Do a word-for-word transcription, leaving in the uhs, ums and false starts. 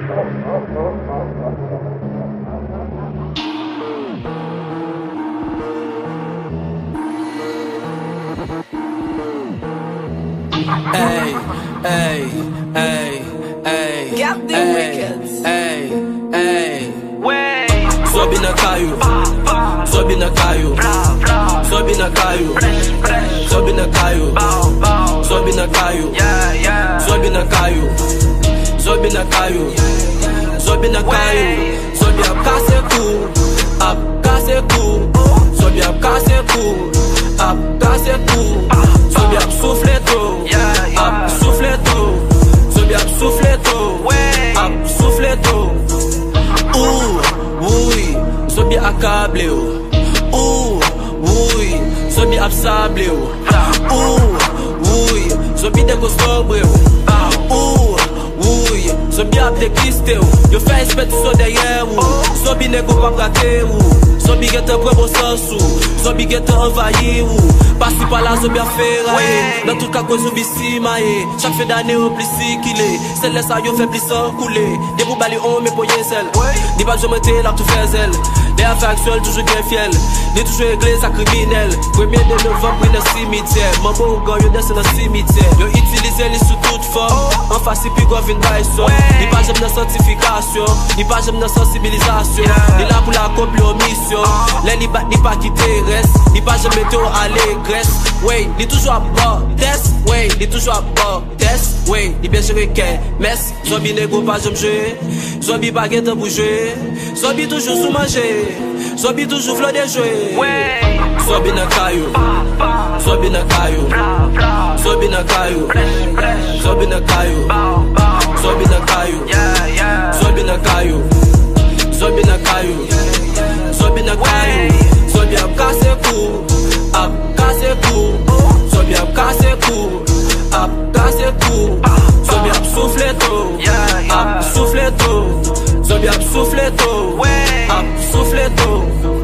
Hey, hey, hey, hey, K V P Recordz. hey, hey, Zonbi Nan Kay Ou, Zonbi Nan Kay Ou, Zonbi Nan Kay Ou, Zonbi Nan Kay Ou, Zonbi Nan Kay Ou, Zonbi Nan Kay Ou, Zonbi Nan Kay Ou, Zonbi Nan Kay Ou, Zonbi ap kase kou, ap kase kou, Zonbi ap kase kou, ap kase kou, Zonbi ap souffle tou, ap souffle tou, Zonbi ap souffle tou, ap souffle tou. Ouh, oui, Zonbi accable ou. Ouh, oui, Zonbi ap sable ou. Ouh, oui, Zonbi deko sobre ou. Ouh, oui, Zonbi ap dekiste ou. Yo fè espète so derrière ou. Zonbi nego pa brate ou. Zonbi gete pre bon sens ou. Zonbi gete envahi ou. Pasi pa la Zonbi a ferraille. Dans tout cas cause Zonbi si maye. Chaque fin d'année on plus si qu'il est. Celle là ça yo fait plus sans couler. Des bouts bali on me poye sel. Ni pas je monter là tout fait zèle. Des affaires actuelles toujours bien fiel. Ni toujours église à criminel. Premier de novembre dans le cimetière. Maman ou gang yo descend dans le cimetière. Yo utilise les sous toute forme. En face si puis go vin by son. Ni pas j'aime dans sanctification. Ni pas j'aime dans sensibilisation. Ni là pour l'accomplir mission. Les ni pas ni pas quitter reste. Ni pas j'aime mettre à l'égresse. Oui, ni toujours à bord test. Oui, ni toujours à bord test. Oui, ni bien gérer qu'un mess. Zonbi nego pas j'aime jouer. Zonbi baguette pour jouer. Zonbi toujours sous manger. Zonbi toujours flot de jouer. Zonbi Nan Kay Ou, Zonbi Nan Kay Ou, Zonbi Nan Kay Ou, Zonbi Nan Kay Ou, Zonbi Nan Kay Ou, Zonbi Nan Kay Ou, Zonbi Nan Kay Ou, Zonbi Nan Kay Ou, Zonbi ap kase kou, ap kase kou, Zonbi ap kase kou, ap kase kou, Zonbi ap souffle tou, ap souffle tou, Zonbi ap souffle tou, ap souffle tou.